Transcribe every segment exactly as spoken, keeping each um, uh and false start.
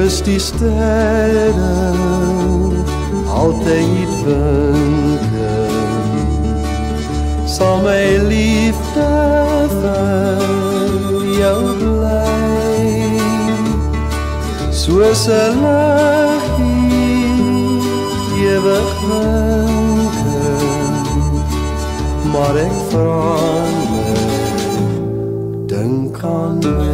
soos die sterre altyd blinken, sal my liefde vir jou bly, soos 'n liggie ewig blinken, maar ek verander, dink aan my.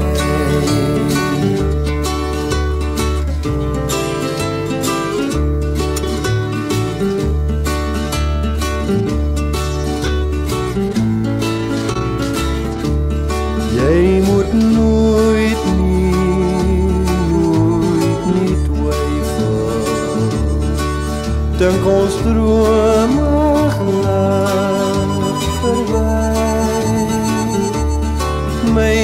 Jy moet nooit nie, nooit nie twyfel, dink ons drome glad verby, my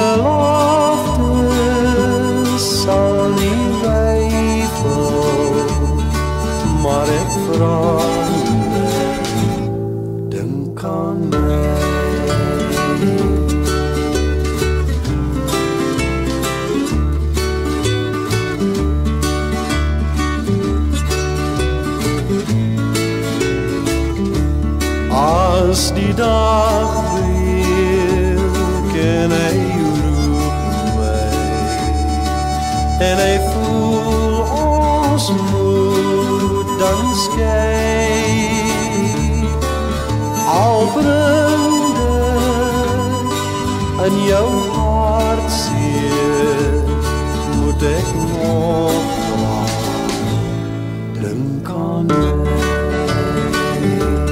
beloftes sal nie wyfel, maar ek verander, dink aan my. As die dag breek en hy roep my, en hy voel ons moet dan skei, al bring dit in jou hart seer, moet ek nog wacht, dink aan my.